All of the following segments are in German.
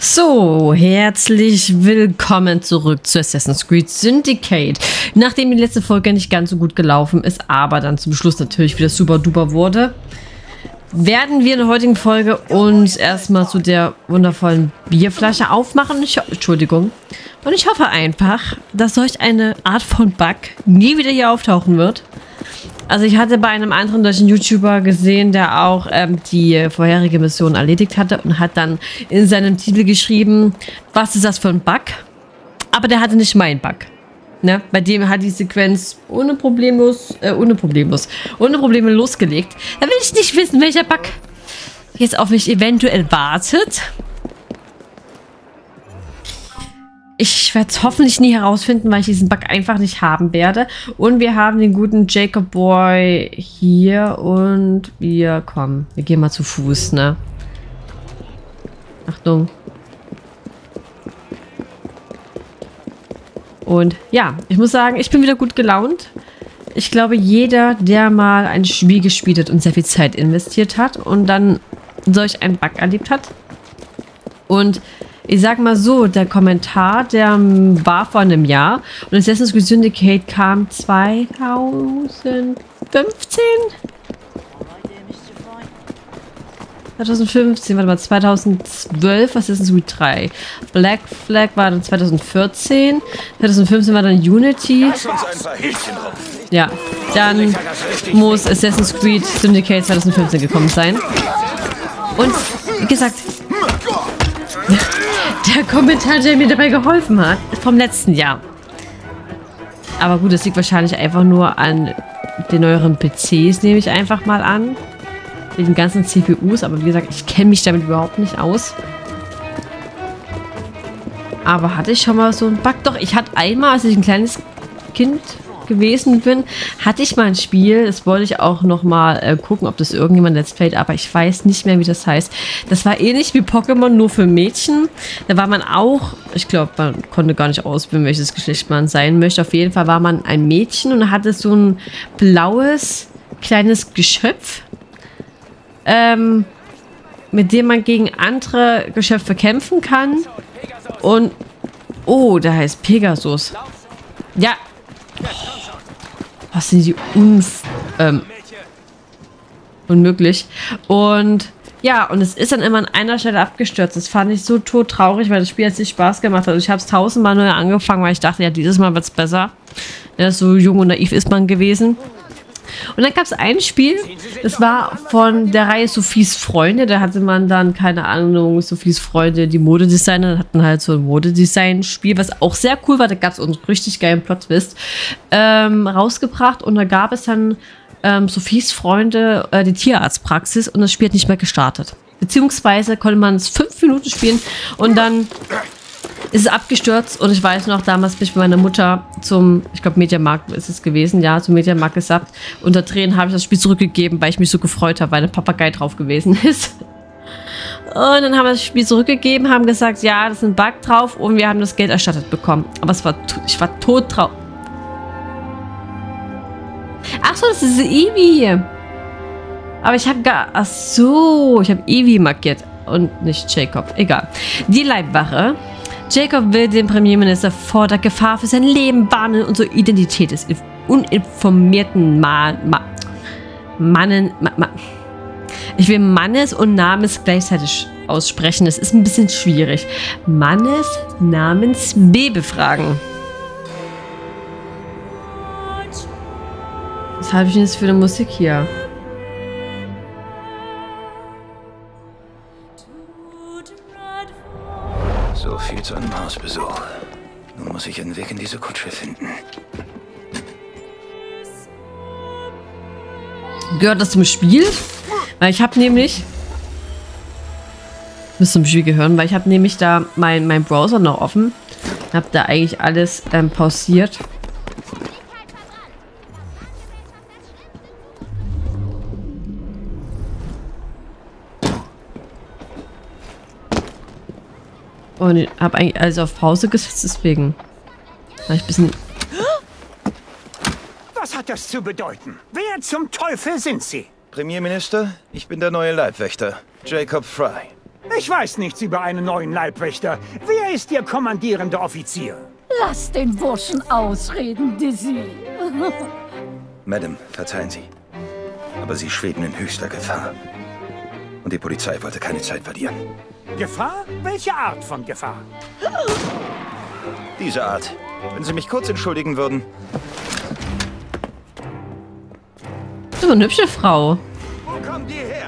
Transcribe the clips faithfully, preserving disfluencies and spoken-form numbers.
So, herzlich willkommen zurück zu Assassin's Creed Syndicate. Nachdem die letzte Folge nicht ganz so gut gelaufen ist, aber dann zum Schluss natürlich wieder super duper wurde, werden wir in der heutigen Folge uns erstmal zu der wundervollen Bierflasche aufmachen. Ich, Entschuldigung. Und ich hoffe einfach, dass solch eine Art von Bug nie wieder hier auftauchen wird. Also ich hatte bei einem anderen deutschen YouTuber gesehen, der auch ähm, die vorherige Mission erledigt hatte und hat dann in seinem Titel geschrieben, was ist das für ein Bug? Aber der hatte nicht meinen Bug. Ne? Bei dem hat die Sequenz ohne problemlos, äh, ohne problemlos, ohne Probleme losgelegt. Da will ich nicht wissen, welcher Bug jetzt auf mich eventuell wartet. Ich werde es hoffentlich nie herausfinden, weil ich diesen Bug einfach nicht haben werde. Und wir haben den guten Jacob Boy hier und wir kommen. Wir gehen mal zu Fuß, ne? Achtung. Und ja, ich muss sagen, ich bin wieder gut gelaunt. Ich glaube, jeder, der mal ein Spiel gespielt hat und sehr viel Zeit investiert hat und dann solch einen Bug erlebt hat. Und ich sag mal so, der Kommentar, der war vor einem Jahr und Assassin's Creed Syndicate kam zweitausendfünfzehn? zweitausendfünfzehn, warte mal, zweitausendzwölf Assassin's Creed drei. Black Flag war dann zweitausendvierzehn. zweitausendfünfzehn war dann Unity. Ja, dann muss Assassin's Creed Syndicate zweitausendfünfzehn gekommen sein. Und, wie gesagt, der Kommentar, der mir dabei geholfen hat, vom letzten Jahr. Aber gut, das liegt wahrscheinlich einfach nur an den neueren P Cs, nehme ich einfach mal an. Mit den ganzen C P Us, aber wie gesagt, ich kenne mich damit überhaupt nicht aus. Aber hatte ich schon mal so einen Bug? Doch, ich hatte einmal, als ich ein kleines Kind gewesen bin, hatte ich mal ein Spiel, das wollte ich auch noch mal äh, gucken, ob das irgendjemand let's playt, aber ich weiß nicht mehr, wie das heißt. Das war ähnlich wie Pokémon, nur für Mädchen. Da war man auch, ich glaube, man konnte gar nicht auswählen, welches Geschlecht man sein möchte. Auf jeden Fall war man ein Mädchen und hatte so ein blaues, kleines Geschöpf, ähm, mit dem man gegen andere Geschöpfe kämpfen kann. Und, oh, der heißt Pegasus. Ja. Was sind die Unf ähm, unmöglich. Und ja, und es ist dann immer an einer Stelle abgestürzt. Das fand ich so todtraurig, weil das Spiel jetzt nicht Spaß gemacht hat. Ich habe es tausendmal neu angefangen, weil ich dachte, ja, dieses Mal wird es besser. Ja, so jung und naiv ist man gewesen. Und dann gab es ein Spiel, das war von der Reihe Sophies Freunde. Da hatte man dann, keine Ahnung, Sophies Freunde, die Modedesigner, hatten halt so ein Modedesign-Spiel, was auch sehr cool war. Da gab es einen richtig geilen Plot-Twist ähm, rausgebracht. Und da gab es dann ähm, Sophies Freunde, äh, die Tierarztpraxis. Und das Spiel hat nicht mehr gestartet. Beziehungsweise konnte man es fünf Minuten spielen und dann ist es abgestürzt. Und ich weiß noch, damals bin ich mit meiner Mutter zum, ich glaube Mediamarkt ist es gewesen, ja, zum Mediamarkt gesappt. Unter Tränen habe ich das Spiel zurückgegeben, weil ich mich so gefreut habe, weil ein Papagei drauf gewesen ist. Und dann haben wir das Spiel zurückgegeben, haben gesagt, ja, das ist ein Bug drauf und wir haben das Geld erstattet bekommen. Aber es war, ich war tot drauf. Ach so, das ist Eevee. Aber ich habe gar, ach so, ich habe Eevee markiert und nicht Jacob. Egal. Die Leibwache. Jacob will den Premierminister vor der Gefahr für sein Leben warnen und zur Identität des uninformierten Mann, Ma, Mannen, Ma, Ma, ich will Mannes und Namens gleichzeitig aussprechen. Das ist ein bisschen schwierig. Mannes Namens B befragen. Was habe ich denn jetzt für eine Musik hier? So viel zu einem Hausbesuch. Nun muss ich einen Weg in diese Kutsche finden. Gehört das zum Spiel? Weil ich habe nämlich... Muss zum Spiel gehören, weil ich habe nämlich da mein, mein Browser noch offen. Habe da eigentlich alles ähm, pausiert. Und ich habe eigentlich alles auf Pause gesetzt, deswegen war ich ein bisschen... Was hat das zu bedeuten? Wer zum Teufel sind Sie? Premierminister, ich bin der neue Leibwächter, Jacob Frye. Ich weiß nichts über einen neuen Leibwächter. Wer ist Ihr kommandierender Offizier? Lass den Burschen ausreden, Dizzy. Madame, verzeihen Sie. Aber Sie schweben in höchster Gefahr. Und die Polizei wollte keine Zeit verlieren. Gefahr? Welche Art von Gefahr? Diese Art. Wenn Sie mich kurz entschuldigen würden. So eine hübsche Frau. Wo kommen die her?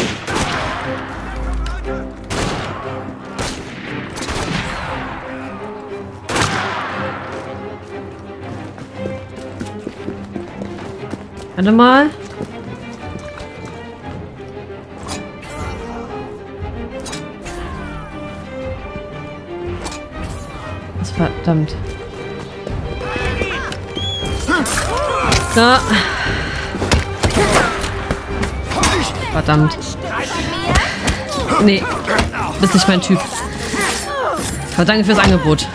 Warte mal. Was verdammt. Da. Verdammt. Nee, bist nicht mein Typ. Aber danke fürs Angebot.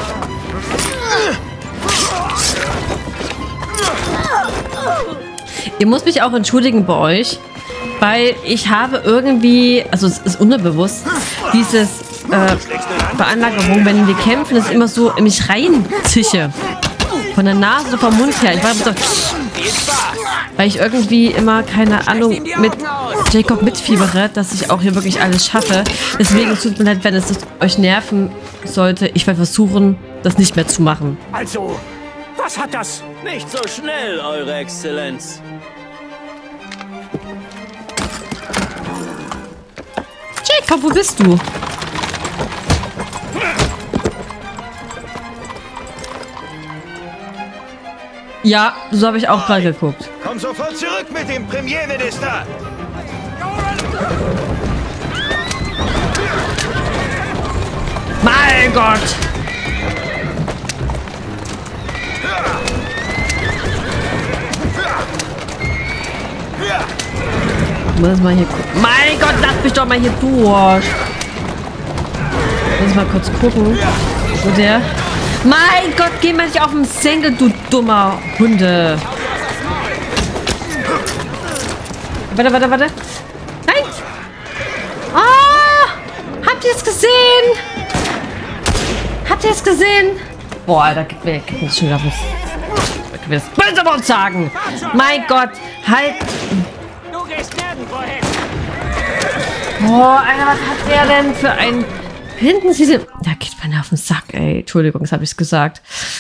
Ihr müsst mich auch entschuldigen bei euch, weil ich habe irgendwie, also es ist unterbewusst, dieses äh, Veranlagerung, wenn wir kämpfen, ist immer so in mich reinzische. Von der Nase oder vom Mund her. Ich war so, weil ich irgendwie immer, keine Ahnung, mit Jacob mitfiebere, dass ich auch hier wirklich alles schaffe. Deswegen tut mir leid, wenn es euch nerven sollte. Ich werde versuchen, das nicht mehr zu machen. Also, was hat das? Nicht so schnell, Eure Exzellenz. Jacob, wo bist du? Ja, so habe ich auch gerade geguckt. Komm sofort zurück mit dem Premierminister! Mein Gott! Ich muss mal hier gucken. Mein Gott, lass mich doch mal hier durch. Ich muss mal kurz gucken. Wo der... Mein Gott, geh mal nicht auf den Senkel, du dummer Hunde. Warte, warte, warte. Nein! Ah! Habt ihr es gesehen? Habt ihr es gesehen? Boah, Alter, gib mir, gib mir das schon wieder was. Ich will das böse aber uns sagen. Mein Gott, halt. Du gehst nirgendwo hin. Boah, Alter, was hat der denn für ein... Hinten sie sind... Da geht man auf den Sack, ey. Entschuldigung, das habe ich gesagt.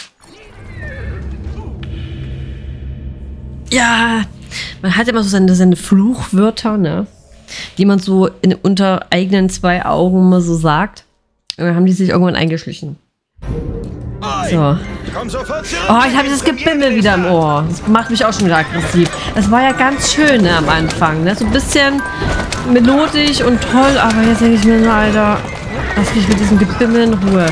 Ja, man hat immer so seine, seine Fluchwörter, ne? Die man so in, unter eigenen zwei Augen mal so sagt. Und dann haben die sich irgendwann eingeschlichen. So. Komm sofort zurück! Oh, ich habe dieses Gebimmel wieder im Ohr. Das macht mich auch schon wieder aggressiv. Das war ja ganz schön, ne, am Anfang. Ne? So ein bisschen melodisch und toll, aber jetzt denke ich mir, na, Alter, lass mich mit diesem Gebimmel in Ruhe.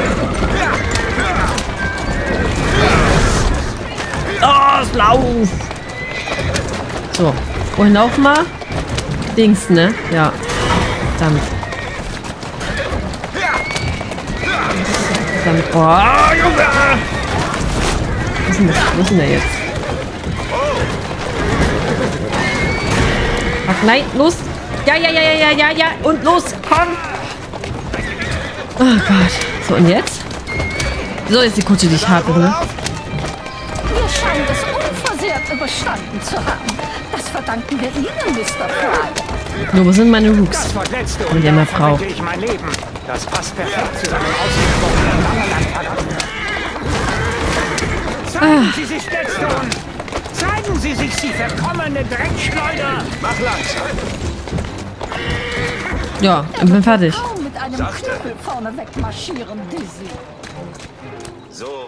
Oh, lauf! So, wohin laufen wir? Dings, ne? Ja. Verdammt. Verdammt. Oh, Junge! Wo ist denn das? Wo ist denn der jetzt? Ach, nein, los! Ja, ja, ja, ja, ja, ja, ja! Und los! Komm! Oh Gott. So, und jetzt? So, jetzt die Kutsche, die ich habe, ne? Wir scheinen es unversehrt überstanden zu haben. Das verdanken wir Ihnen, Mister Fry. Nur, wo sind meine Rooks? Das verletzte Und ja, meine Frau. ich mein Leben. Das passt perfekt zu seinem ausgesprochenen Langeland-Charakter. Zeigen Ah. Sie sich, Gladstone! Zeigen Sie sich, Sie verkommene Dreckschleuder! Mach langsam! Ja, ich bin fertig. Kaum mit einem Sachte. Knüppel vorne wegmarschieren, Dizzy. So.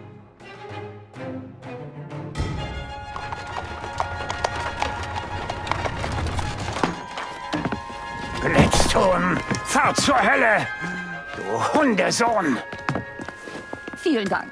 Gladstone, fahr zur Hölle! Du Hundesohn! Vielen Dank.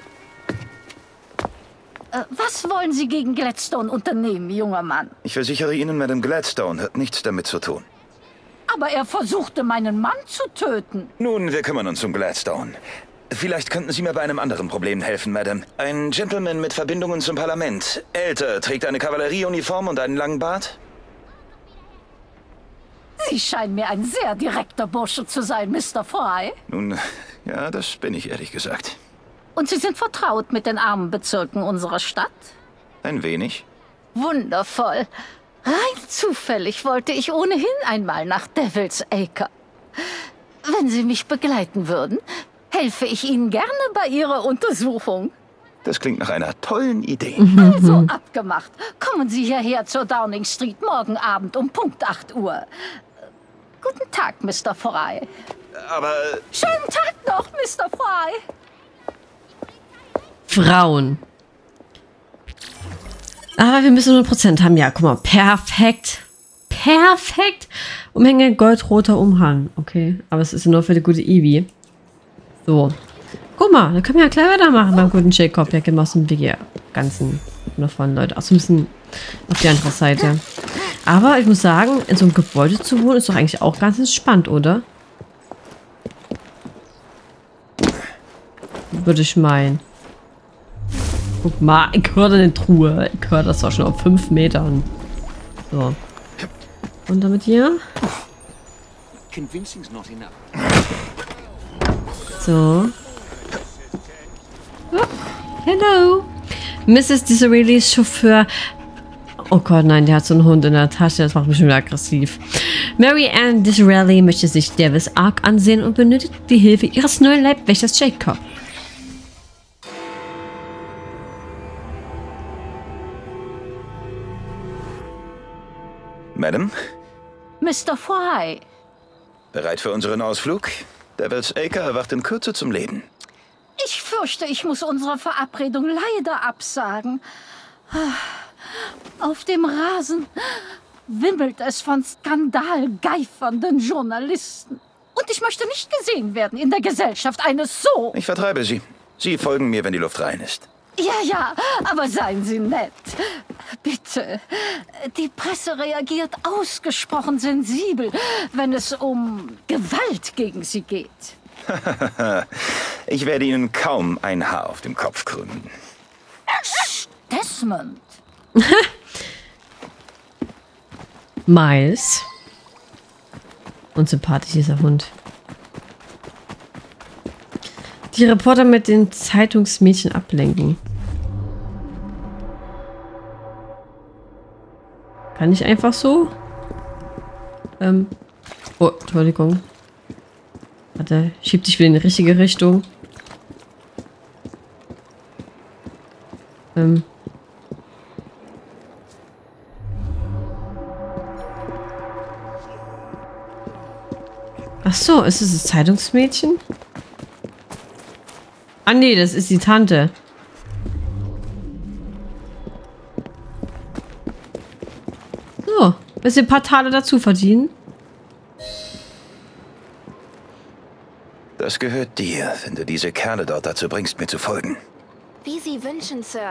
Äh, was wollen Sie gegen Gladstone unternehmen, junger Mann? Ich versichere Ihnen, Madame Gladstone hat nichts damit zu tun. Aber er versuchte, meinen Mann zu töten. Nun, wir kümmern uns um Gladstone. Vielleicht könnten Sie mir bei einem anderen Problem helfen, Madame. Ein Gentleman mit Verbindungen zum Parlament. Älter, trägt eine Kavallerieuniform und einen langen Bart? Sie scheinen mir ein sehr direkter Bursche zu sein, Mister Fry. Nun, ja, das bin ich ehrlich gesagt. Und Sie sind vertraut mit den armen Bezirken unserer Stadt? Ein wenig. Wundervoll. Rein zufällig wollte ich ohnehin einmal nach Devil's Acre. Wenn Sie mich begleiten würden, helfe ich Ihnen gerne bei Ihrer Untersuchung. Das klingt nach einer tollen Idee. Also abgemacht. Kommen Sie hierher zur Downing Street morgen Abend um Punkt acht Uhr. Guten Tag, Mister Fry. Aber... Schönen Tag noch, Mister Fry. Frauen. Aber wir müssen hundert Prozent haben. Ja, guck mal. Perfekt. Perfekt. Umhänge, goldroter Umhang. Okay, aber es ist nur für die gute Ivy. So. Guck mal, dann können wir ja gleich weitermachen beim guten Jacob. Der Genossen die ganzen wundervollen Leute. Ach, so ein bisschen auf die andere Seite. Aber ich muss sagen, in so einem Gebäude zu wohnen, ist doch eigentlich auch ganz entspannt, oder? Würde ich meinen. Guck mal, ich höre eine Truhe. Ich höre das doch schon auf fünf Metern. So. Und damit hier. So. Oh, hello. Misses Disraelis Chauffeur. Oh Gott, nein, der hat so einen Hund in der Tasche. Das macht mich schon wieder aggressiv. Mary Ann Disraeli möchte sich Devil's Ark ansehen und benötigt die Hilfe ihres neuen Leibwächters Jacob. Madam? Mister Fry. Bereit für unseren Ausflug? Devil's Acre erwacht in Kürze zum Leben. Ich fürchte, ich muss unsere Verabredung leider absagen. Auf dem Rasen wimmelt es von skandalgeifernden Journalisten. Und ich möchte nicht gesehen werden in der Gesellschaft eines so... Ich vertreibe Sie. Sie folgen mir, wenn die Luft rein ist. Ja, ja, aber seien Sie nett. Bitte. Die Presse reagiert ausgesprochen sensibel, wenn es um Gewalt gegen sie geht. Ich werde Ihnen kaum ein Haar auf dem Kopf krümmen. Desmond. Miles. Und sympathisch dieser Hund. Die Reporter mit den Zeitungsmädchen ablenken. Kann ich einfach so? Ähm. Oh, Entschuldigung. Warte, schieb dich wieder in die richtige Richtung. Ähm. Ach so, ist es das Zeitungsmädchen? Ah nee, das ist die Tante. So, willst du ein paar Taler dazu verdienen? Das gehört dir, wenn du diese Kerle dort dazu bringst, mir zu folgen. Wie Sie wünschen, Sir.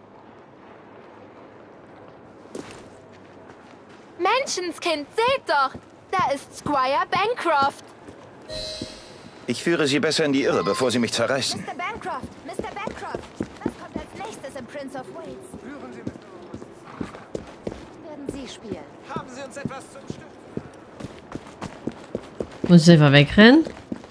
Menschenskind, seht doch! Da ist Squire Bancroft. Ich führe sie besser in die Irre, bevor sie mich zerreißen. Mister Bancroft, Mister Bancroft. Was kommt als nächstes im Prince of Wales? Führen Sie mit Werden Sie spielen? Haben Sie uns etwas zum Stück? Muss ich einfach wegrennen?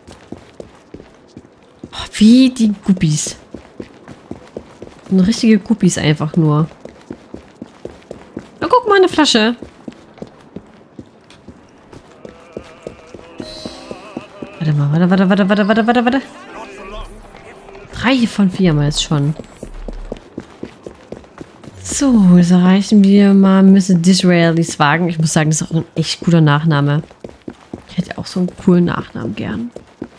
Oh, wie die Guppies. Eine richtige Guppies einfach nur. Na, guck mal, eine Flasche. Warte mal, warte, warte, warte, warte, warte, warte, warte. Drei von vier mal jetzt schon. So, jetzt erreichen wir mal Misses Disraelis Wagen. Ich muss sagen, das ist auch ein echt guter Nachname. Ich hätte auch so einen coolen Nachnamen gern.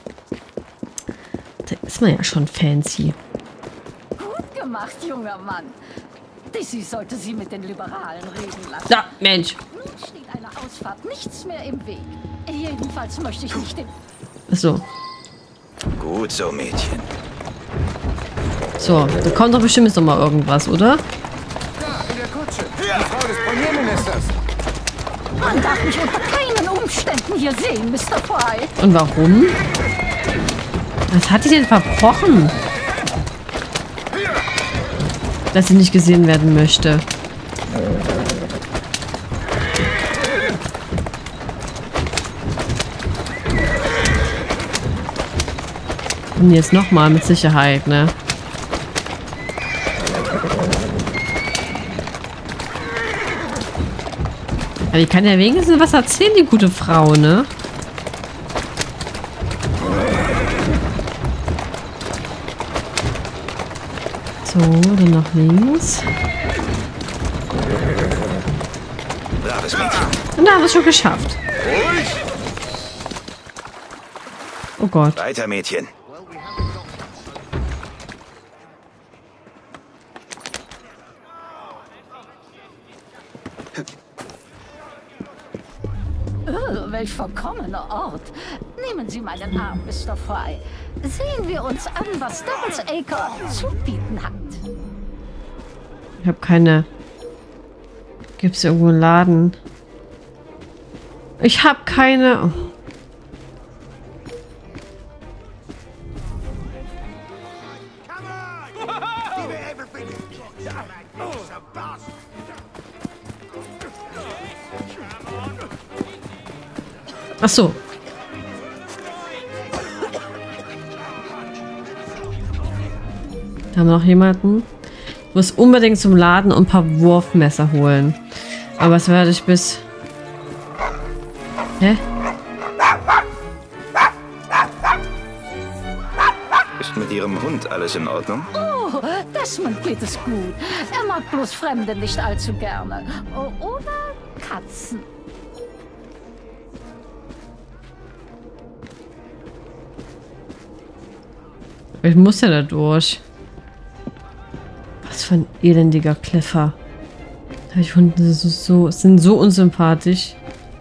Da ist man ja schon fancy. Gut gemacht, junger Mann. Dizzy sollte Sie mit den Liberalen reden lassen. Ja, Mensch. Nun steht einer Ausfahrt nichts mehr im Weg. Jedenfalls möchte ich nicht den... Achso. Gut so, Mädchen. So, da kommt doch bestimmt jetzt noch mal irgendwas, oder? Da, in der Kutsche. Die Frau des Premierministers. Man darf mich unter keinen Umständen hier sehen, Mister Fry. Und warum? Was hat die denn verbrochen? Dass sie nicht gesehen werden möchte. Und jetzt nochmal mit Sicherheit, ne? Ja, die kann ja wenigstens was erzählen, die gute Frau, ne? So, dann nach links. Braves Mädchen. Und da haben wir es schon geschafft. Oh Gott. Weiter, Mädchen. Oh, welch verkommener Ort. Nehmen Sie meinen Arm, Mister Fry. Sehen wir uns an, was Devil's Acre zu bieten hat. Ich habe keine... Gibt es irgendwo einen Laden? Ich habe keine... Oh. Ach so. Da haben wir noch jemanden. Ich muss unbedingt zum Laden und ein paar Wurfmesser holen. Aber das werde ich bis... Hä? Ist mit Ihrem Hund alles in Ordnung? Oh, Desmond geht es gut. Er mag bloß Fremde nicht allzu gerne. O- Oder Katzen. Ich muss ja da durch. Was für ein elendiger Kleffer. Die Hunde sind so, so, sind so unsympathisch.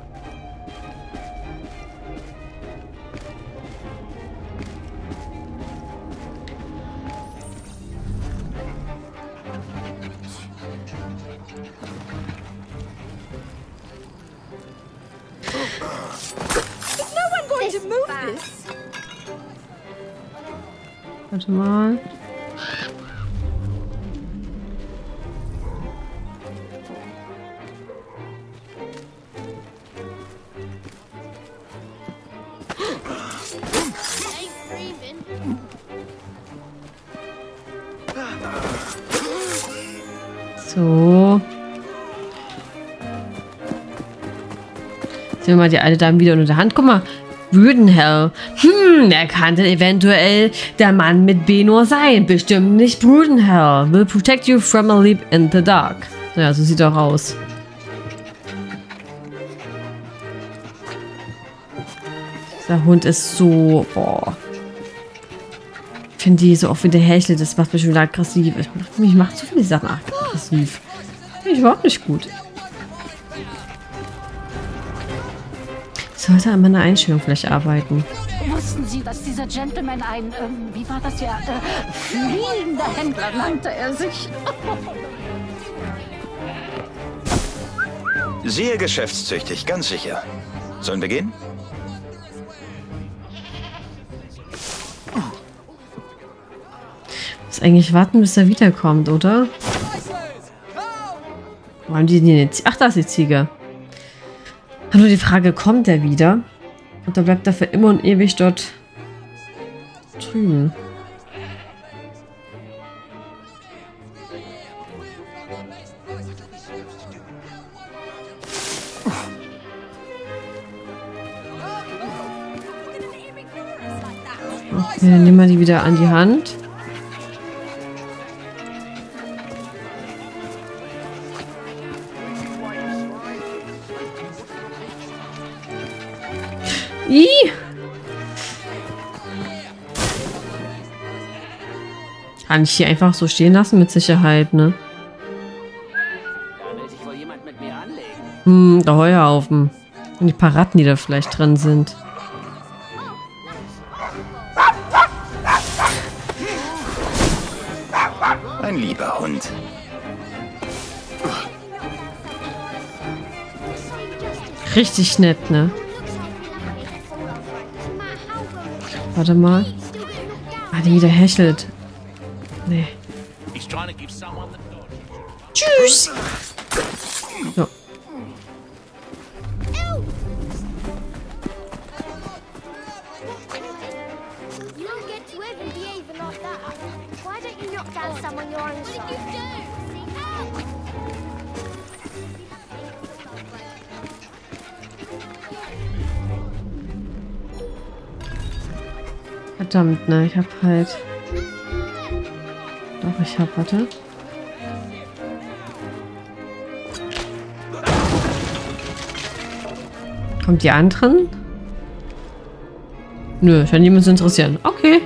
Warte mal. So. Sehen wir mal die alte Dame wieder unter der Hand. Guck mal. Brudenhell. Hm, er könnte eventuell der Mann mit Benor sein. Bestimmt nicht Brudenhell. Will protect you from a leap in the dark. Ja, so sieht er aus. Der Hund ist so... Boah. Ich finde die so oft wie der Hechel. Das macht mich schon wieder aggressiv. Ich mache mich macht so viele Sachen aggressiv. Finde ich überhaupt nicht gut. Sollte an meiner Einstellung vielleicht arbeiten. Wussten Sie, dass dieser Gentleman ein, ähm, wie war das ja, äh, fliegender Händler nannte er sich? Sehr geschäftstüchtig, ganz sicher. Sollen wir gehen? Muss eigentlich warten, bis er wiederkommt, oder? Wo haben die denn jetzt? Ach, da ist die Ziege. Nur die Frage, kommt er wieder? Und dann bleibt er für immer und ewig dort drüben. Okay, dann nehmen wir die wieder an die Hand. Ih! Kann ich hier einfach so stehen lassen, mit Sicherheit, ne? Da will sich wohl jemand mit mir anlegen. Hm, der Heuhaufen. Und die paar Ratten, die da vielleicht drin sind. Ein lieber Hund. Richtig nett, ne? Warte mal. Ah, die wieder hechelt. Nee. Tschüss! So. You don't get to even behaving like that. Why don't you knock down someone your own size? What did you do? Verdammt, ne, ich hab halt... Doch, ich hab, warte. Kommt die anderen? Nö, scheint niemand zu interessieren. Okay.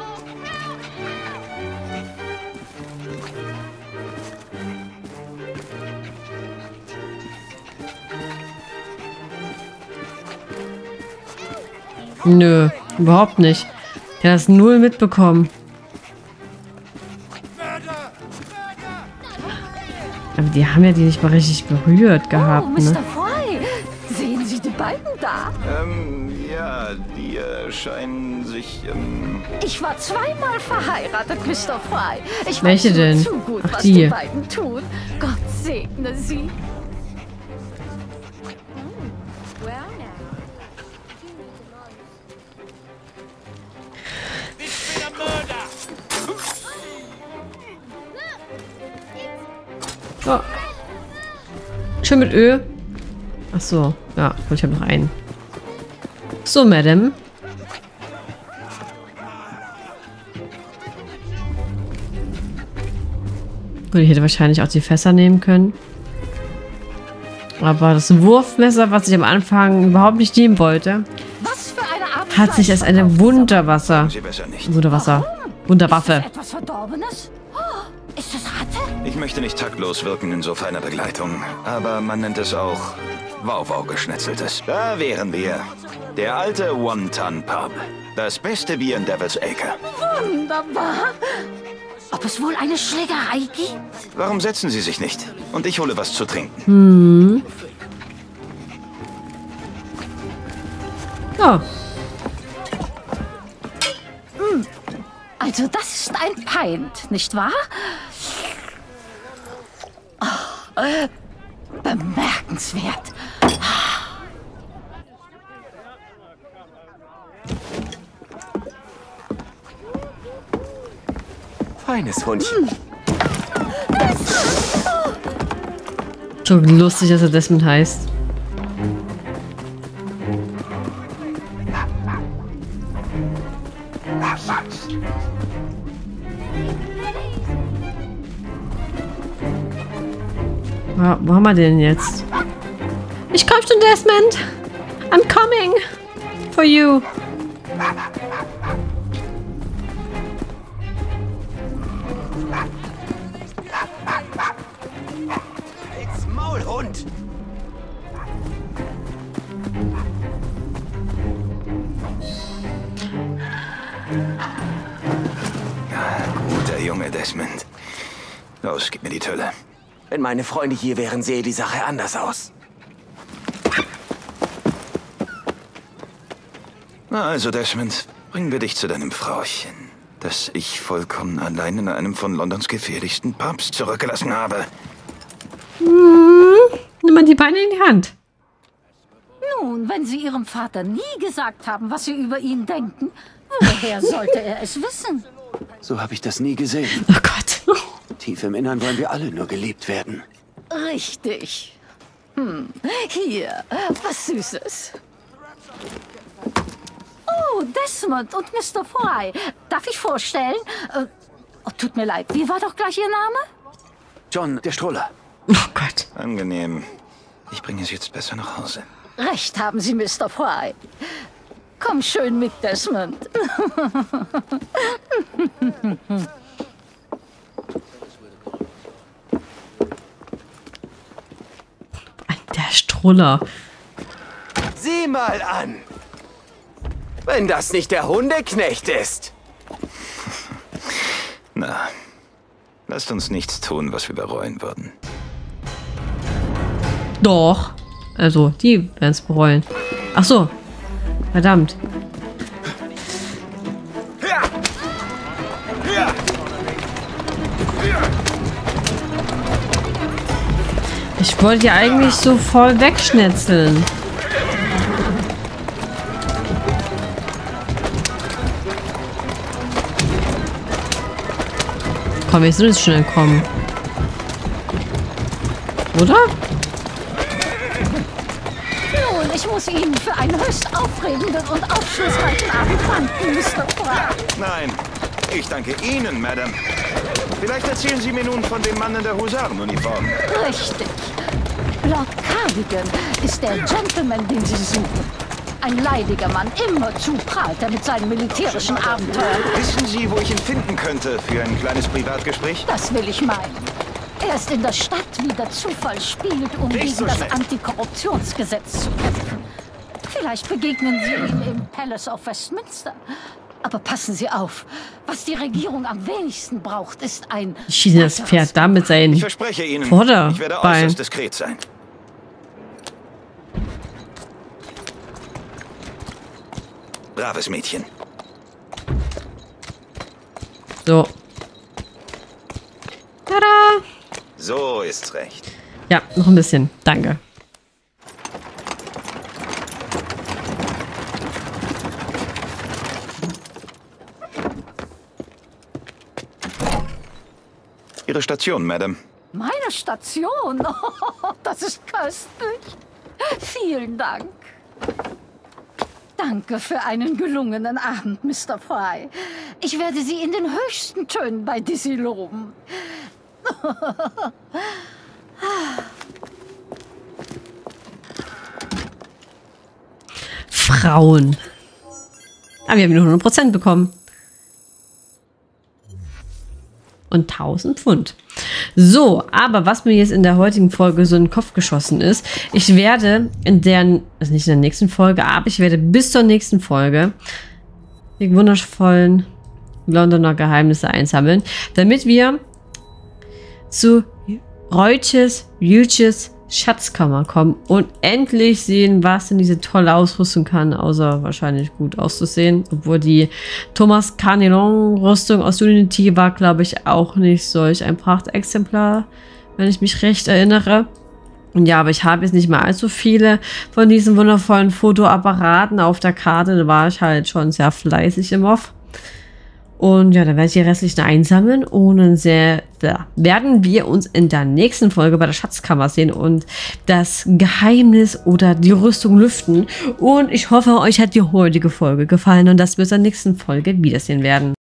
Nö, überhaupt nicht. Der hat das null mitbekommen. Aber die haben ja die nicht mal richtig berührt gehabt, oh, ne? Mister Fry, sehen Sie die beiden da? Ähm, ja, die äh, scheinen sich, ähm... Ich war zweimal verheiratet, Mister Fry. Ich Welche weiß denn? nur zu gut, Ach, was die. die beiden tun. Gott segne sie. Oh. Schön mit Öl. Ach so, ja, ich habe noch einen. So, Madame. Gut, ich hätte wahrscheinlich auch die Fässer nehmen können. Aber das Wurfmesser, was ich am Anfang überhaupt nicht nehmen wollte, Was für eine Art hat sich als eine Wunderwasser... Sie besser nicht. Wunderwasser. Wunderwaffe. Ist das etwas Verdorbenes? Oh, ist das Ratte? Ich möchte nicht taktlos wirken in so feiner Begleitung, aber man nennt es auch Wauwau-Geschnetzeltes. Da wären wir. Der alte One-Ton-Pub. Das beste Bier in Devil's Acre. Wunderbar. Ob es wohl eine Schlägerei gibt? Warum setzen Sie sich nicht? Und ich hole was zu trinken. Hm. Ja. Also das ist ein Pint, nicht wahr? Oh, äh, bemerkenswert. Feines Hundchen. So lustig, dass er Desmond heißt. Ja, wo haben wir den jetzt? Ich komm schon, Desmond! I'm coming! For you! Als Maulhund. Guter Junge, Desmond. Los, gib mir die Tülle. Wenn meine Freunde hier wären, sähe die Sache anders aus. Na also, Desmond, bringen wir dich zu deinem Frauchen, das ich vollkommen allein in einem von Londons gefährlichsten Pubs zurückgelassen habe. Hm, nimm mal die Beine in die Hand. Nun, wenn Sie Ihrem Vater nie gesagt haben, was Sie über ihn denken, woher sollte er es wissen? So habe ich das nie gesehen. Oh Gott. Tief im Innern wollen wir alle nur geliebt werden. Richtig. Hm, hier, was Süßes. Oh, Desmond und Mister Fry. Darf ich vorstellen? Äh, oh, tut mir leid, wie war doch gleich Ihr Name? John, der Stroller. Oh Gott. Angenehm. Ich bringe es jetzt besser nach Hause. Recht haben Sie, Mister Fry. Komm schön mit, Desmond. Der Struller. Sieh mal an. Wenn das nicht der Hundeknecht ist. Na, lasst uns nichts tun, was wir bereuen würden. Doch. Also, die werden es bereuen. Ach so. Verdammt. Ich wollte ja eigentlich so voll wegschnetzeln. rauskommen. Ich soll jetzt schnell kommen. Oder? Nun, ich muss Ihnen für einen höchst aufregenden und aufschlussreichen Abend danken, Mister Fry. Nein, ich danke Ihnen, Madame. Vielleicht erzählen Sie mir nun von dem Mann in der Husarenuniform. Richtig. Lord Cardigan ist der Gentleman, den Sie suchen. Ein leidiger Mann, immerzu prahlt er mit seinen militärischen Abenteuern. Wissen Sie, wo ich ihn finden könnte für ein kleines Privatgespräch? Das will ich meinen. Er ist in der Stadt, wie der Zufall spielt, um Nicht gegen so das schnell. Antikorruptionsgesetz zu kämpfen. Vielleicht begegnen Sie ihm im Palace of Westminster. Aber passen Sie auf. Was die Regierung am wenigsten braucht, ist ein... Ich schieße das Pferd da mit seinen Ich verspreche Ihnen, Vorderbein. ich werde äußerst diskret sein. Braves Mädchen. So. Tada! So ist's recht. Ja, noch ein bisschen. Danke. Ihre Station, Madame. Meine Station? Oh, das ist köstlich. Vielen Dank. Danke für einen gelungenen Abend, Mister Fry. Ich werde Sie in den höchsten Tönen bei Dizzy loben. Frauen. Aber wir haben nur hundert Prozent bekommen. Und tausend Pfund. So, aber was mir jetzt in der heutigen Folge so in den Kopf geschossen ist, ich werde in der, also nicht in der nächsten Folge, aber ich werde bis zur nächsten Folge die wundervollen Londoner Geheimnisse einsammeln, damit wir zu Reutjes, Jütjes Schatzkammer kommen und endlich sehen, was denn diese tolle Ausrüstung kann, außer wahrscheinlich gut auszusehen. Obwohl die Thomas Carnillon-Rüstung aus Unity war, glaube ich, auch nicht solch ein Prachtexemplar, wenn ich mich recht erinnere. Und ja, aber ich habe jetzt nicht mal allzu viele von diesen wundervollen Fotoapparaten auf der Karte. Da war ich halt schon sehr fleißig im Off. Und ja, dann werde ich die restlichen einsammeln und dann sehr, ja, werden wir uns in der nächsten Folge bei der Schatzkammer sehen und das Geheimnis oder die Rüstung lüften. Und ich hoffe, euch hat die heutige Folge gefallen und dass wir uns in der nächsten Folge wiedersehen werden.